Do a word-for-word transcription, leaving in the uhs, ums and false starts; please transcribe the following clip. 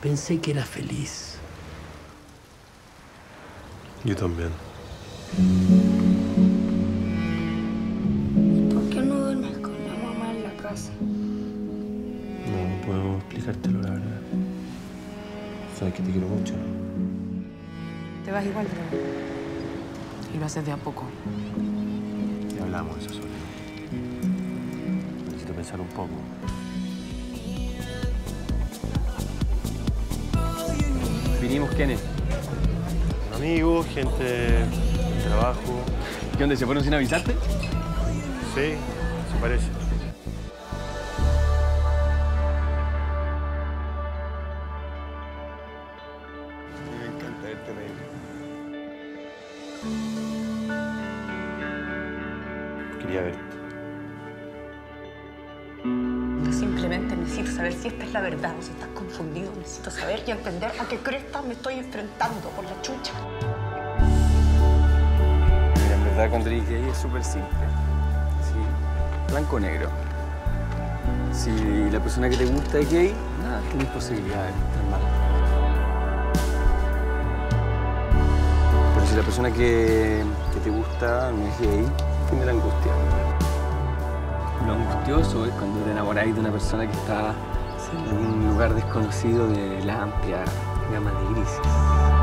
Pensé que era feliz. Yo también. ¿Por qué no duermes con la mamá en la casa? No, no puedo explicártelo, la verdad. Sabes que te quiero mucho. Te vas igual, Bruno. Y lo haces de a poco. Ya hablamos de eso solo. Necesito pensar un poco. ¿Vinimos quiénes? Amigos, gente de trabajo. ¿Qué onda? ¿Se fueron sin avisarte? Sí, se parece. Me encanta verte reír. Quería verte. Yo simplemente necesito saber si esta es la verdad o si estás confundido. Necesito saber y entender a qué cresta me estoy enfrentando por la chucha. Mira, en verdad, cuando eres gay es súper simple. Sí, blanco o negro. Si la persona que te gusta es gay, nada, tienes posibilidades, normal. Pero si la persona que, que te gusta no es gay, tiene la angustia. Lo angustioso es cuando te enamoráis de una persona que está en un lugar desconocido de la amplia gama de grises.